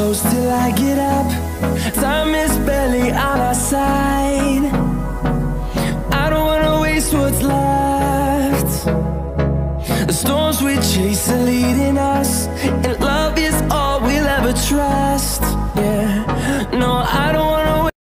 close till I get up. Time is barely on our side. I don't wanna waste what's left. The storms we chase are leading us, and love is all we'll ever trust. Yeah, no, I don't wanna wait.